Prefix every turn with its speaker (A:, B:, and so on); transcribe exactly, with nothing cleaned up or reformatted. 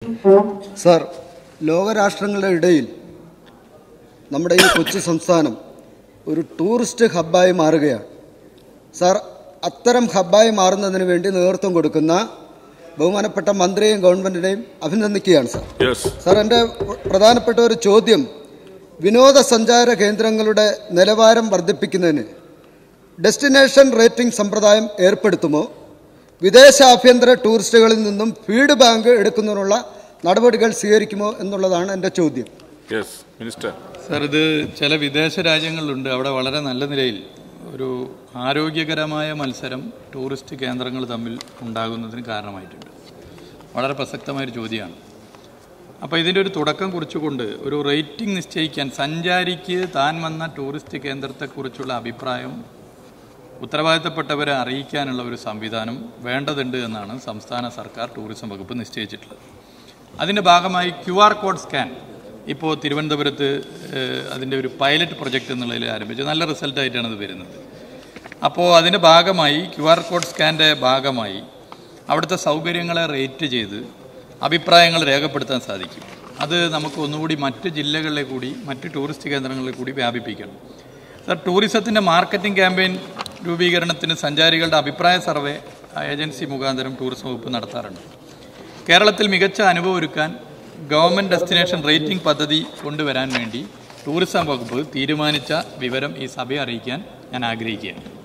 A: Sir, ലോകരാഷ്ട്രങ്ങളുടെ ഇടയിൽ നമ്മുടെ ഈ കൊച്ചു സംസ്ഥാനം ഒരു ടൂറിസ്റ്റ് ഹബ്ബായി മാറുകയാണ്. സാർ, അത്തരം ഹബ്ബായി മാറുന്നതിന് വേണ്ടി നേതൃത്വം കൊടുക്കുന്ന ബഹുമാനപ്പെട്ട മന്ത്രിയെയും ഗവൺമെൻറ്റിനെയും അഭിനന്ദിക്കുകയാണ് സാർ. സാർ, എൻ്റെ പ്രധാനപ്പെട്ട ഒരു ചോദ്യം, വിനോദസഞ്ചാര കേന്ദ്രങ്ങളുടെ നിലവാരം വർദ്ധിപ്പിക്കുന്നതിന് ഡെസ്റ്റിനേഷൻ റേറ്റിംഗ് സമ്പ്രദായം ഏർപ്പെടുത്തുമോ, വിദേശ ആഭ്യന്തര ടൂറിസ്റ്റുകളിൽ നിന്നും ഫീഡ്ബാക്ക് എടുക്കുന്നതിനുള്ള നടപടികൾ സ്വീകരിക്കുമോ എന്നുള്ളതാണ് എൻ്റെ ചോദ്യം.
B: മിനിസ്റ്റർ
C: സാർ, ഇത് ചില വിദേശ രാജ്യങ്ങളിലുണ്ട്, അവിടെ വളരെ നല്ല നിലയിൽ ഒരു ആരോഗ്യകരമായ മത്സരം ടൂറിസ്റ്റ് കേന്ദ്രങ്ങൾ തമ്മിൽ ഉണ്ടാകുന്നതിന് കാരണമായിട്ടുണ്ട്. വളരെ പ്രസക്തമായൊരു ചോദ്യമാണ്. അപ്പോൾ ഇതിൻ്റെ ഒരു തുടക്കം കുറിച്ചുകൊണ്ട് ഒരു റേറ്റിംഗ് നിശ്ചയിക്കാൻ സഞ്ചാരിക്ക് താൻ വന്ന ടൂറിസ്റ്റ് കേന്ദ്രത്തെക്കുറിച്ചുള്ള അഭിപ്രായം ഉത്തരവാദിത്തപ്പെട്ടവരെ അറിയിക്കാനുള്ള ഒരു സംവിധാനം വേണ്ടതുണ്ട് എന്നാണ് സംസ്ഥാന സർക്കാർ ടൂറിസം വകുപ്പ് നിശ്ചയിച്ചിട്ടുള്ളത്. അതിൻ്റെ ഭാഗമായി ക്യു ആർ കോഡ് സ്കാൻ ഇപ്പോൾ തിരുവനന്തപുരത്ത് അതിൻ്റെ ഒരു പൈലറ്റ് പ്രൊജക്റ്റ് എന്നുള്ളതിൽ ആരംഭിച്ചു. നല്ല റിസൾട്ടായിട്ടാണ് അത് വരുന്നത്. അപ്പോൾ അതിൻ്റെ ഭാഗമായി ക്യു ആർ കോഡ് സ്കാൻ്റെ ഭാഗമായി അവിടുത്തെ സൗകര്യങ്ങളെ റേറ്റ് ചെയ്ത് അഭിപ്രായങ്ങൾ രേഖപ്പെടുത്താൻ സാധിക്കും. അത് നമുക്ക് ഒന്നുകൂടി മറ്റ് ജില്ലകളിലെ കൂടി മറ്റ് ടൂറിസ്റ്റ് കേന്ദ്രങ്ങളിലെ കൂടി വ്യാപിപ്പിക്കണം. സർ, ടൂറിസത്തിൻ്റെ മാർക്കറ്റിംഗ് ക്യാമ്പയിൻ രൂപീകരണത്തിന് സഞ്ചാരികളുടെ അഭിപ്രായ സർവേ ഏജൻസി മുഖാന്തരം ടൂറിസം വകുപ്പ് നടത്താറുണ്ട്. കേരളത്തിൽ മികച്ച അനുഭവം ഒരുക്കാൻ ഗവൺമെൻറ് ഡെസ്റ്റിനേഷൻ റേറ്റിംഗ് പദ്ധതി കൊണ്ടുവരാൻ വേണ്ടി ടൂറിസം വകുപ്പ് തീരുമാനിച്ച വിവരം ഈ സഭയെ അറിയിക്കാൻ ഞാൻ ആഗ്രഹിക്കുകയാണ്.